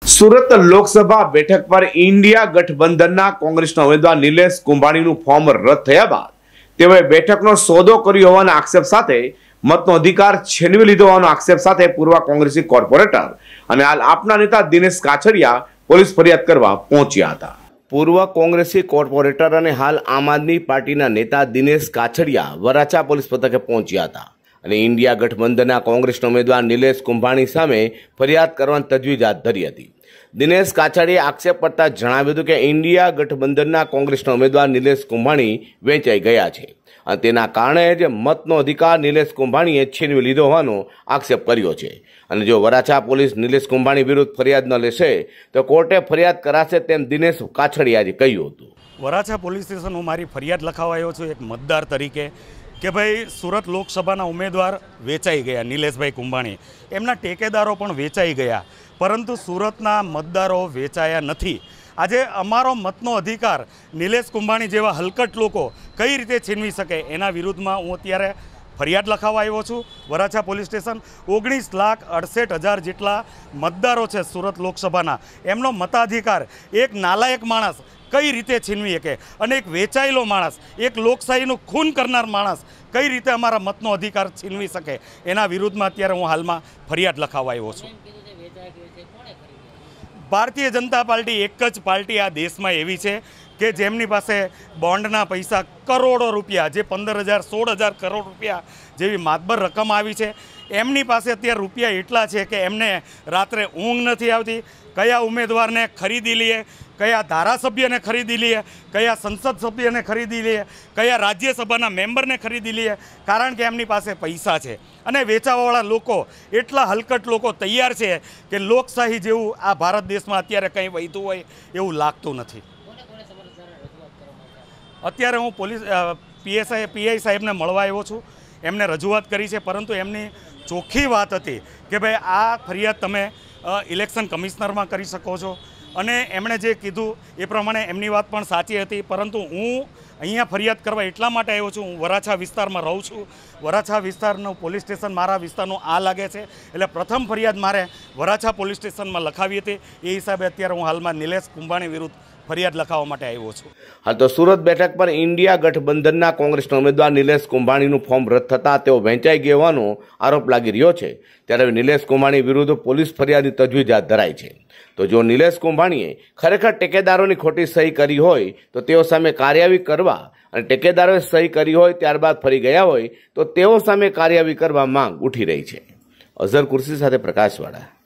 સુરત લોકસભા બેઠક પર ઇન્ડિયા ગઠબંધનના કોંગ્રેસના ઉમેદવાર નિલેશ કુંભાણીનું ફોર્મ રદ થયા બાદ તેઓએ બેઠકનો સોદો કર્યો હોવાના આક્ષેપ સાથે મતનો અધિકાર છીનવી લીધો હોવાનો આક્ષેપ સાથે પૂર્વ કોંગ્રેસી કોર્પોરેટર અને હાલ આપના નેતા દિનેશ કાછડિયા પોલીસ ફરિયાદ કરવા પહોંચ્યા હતા। પૂર્વ કોંગ્રેસી કોર્પોરેટર અને હાલ આમ આદમી પાર્ટીના નેતા દિનેશ કાછડિયા વરાછા પોલીસ મથકે પહોંચ્યા હતા અને ઇન્ડિયા ગઠબંધનના કોંગ્રેસના ઉમેદવાર નિલેશ કુંભાણી સામે ફરિયાદ કરવાની તજવીજ હાથ ધરી હતી। દિનેશ કાછડિયાએ આક્ષેપ કરતા જણાવ્યું હતું કે ઇન્ડિયા ગઠબંધનના કોંગ્રેસના ઉમેદવાર નિલેશ કુંભાણી વેચાઈ ગયા છે અને તેના કારણે જ મતનો અધિકાર નિલેશ કુંભાણીએ છીનવી લીધો હોવાનો આક્ષેપ કર્યો છે અને જો વરાછા પોલીસ નિલેશ કુંભાણી વિરુદ્ધ ફરિયાદ ન લેશે તો કોર્ટે ફરિયાદ કરાશે તેમ દિનેશ કાછડિયાએ કહ્યું હતું। વરાછા પોલીસ સ્ટેશન હું મારી ફરિયાદ લખાવા આવ્યો છું એક મતદાર તરીકે કે ભાઈ સુરત લોકસભાના ઉમેદવાર વેચાઈ ગયા નિલેશભાઈ કુંભાણી, એમના ટેકેદારો પણ વેચાઈ ગયા, પરંતુ સુરતના મતદારો વેચાયા નથી। આજે અમારો મતનો અધિકાર નિલેશ કુંભાણી જેવા હલકટ લોકો કઈ રીતે છીનવી શકે એના વિરુદ્ધમાં હું અત્યારે ફરિયાદ લખાવા આવ્યો છું વરાછા પોલીસ સ્ટેશન। 19,68,000 જેટલા મતદારો છે સુરત લોકસભાના, એમનો મતાધિકાર એક નાલાયક માણસ કઈ રીતે છીનવી શકે અને એક વેચાયેલો માણસ, એક લોકશાહીનું ખૂન કરનાર માણસ કઈ રીતે અમારા મતનો અધિકાર છીનવી શકે એના વિરુદ્ધમાં અત્યારે હું હાલમાં ફરિયાદ લખાવા આવ્યો છું। ભારતીય જનતા પાર્ટી એક જ પાર્ટી આ દેશમાં એવી છે કે જેમની પાસે બોન્ડના પૈસા કરોડો રૂપિયા, જે 15,000 16,000 કરોડ રૂપિયા જેવી માતબર રકમ આવી છે, એમની પાસે અત્યારે રૂપિયા એટલા છે કે એમને રાત્રે ઊંઘ નથી આવતી। કયા ઉમેદવારને ખરીદી લઈએ, કયા ધારાસભ્યને ખરીદી લઈએ, કયા સંસદ સભ્યને ખરીદી લઈએ, કયા રાજ્યસભાના મેમ્બરને ખરીદી લઈએ, કારણ કે એમની પાસે પૈસા છે। અને વેચાવાવાળા લોકો, એટલા હલકટ લોકો તૈયાર છે કે લોકશાહી જેવું આ ભારત દેશમાં અત્યારે કંઈ વહેતું હોય એવું લાગતું નથી। અત્યારે હું પીઆઈ સાહેબને મળવા આવ્યો છું, એમને રજૂઆત કરી છે, પરંતુ એમની ચોખ્ખી વાત હતી કે ભાઈ આ ફરિયાદ તમે ઇલેક્શન કમિશનરમાં કરી શકો છો, અને એમણે જે કીધું એ પ્રમાણે એમની વાત પણ સાચી હતી। પરંતુ હું અહીંયા ફરિયાદ કરવા એટલા માટે આવ્યો છું, હું વરાછા વિસ્તારમાં રહું છું, વરાછા વિસ્તારનું પોલીસ સ્ટેશન મારા વિસ્તારનું આ લાગે છે, એટલે પ્રથમ ફરિયાદ મારે વરાછા પોલીસ સ્ટેશનમાં લખાવી હતી। એ હિસાબે અત્યારે હું હાલમાં નિલેશ કુંભાણી વિરુદ્ધ ફરિયાદ લખાવવા માટે આવ્યો છું। હાલ તો સુરત બેઠક પર ઇન્ડિયા ગઠબંધનના કોંગ્રેસના ઉમેદવાર નિલેશ કુંભાણીનું ફોર્મ રદ થતાં તેઓ વેચાઈ ગયા હોવાનો આરોપ લાગી રહ્યો છે, ત્યારે નિલેશ કુંભાણી વિરુદ્ધ પોલીસ ફરિયાદની તજવીજ હાથ ધરાઈ છે। તો જો નિલેશ કુંભાણીએ ખરેખર ટેકેદારોની ખોટી સહી કરી હોય તો તેઓ સામે કાર્યવાહી કરવા અને ટેકેદારોએ સહી કરી હોય ત્યારબાદ ફરી ગયા હોય તો તેઓ સામે કાર્યવાહી કરવા માંગ ઉઠી રહી છે। અઝર કુર્સી સાથે પ્રકાશવાળા।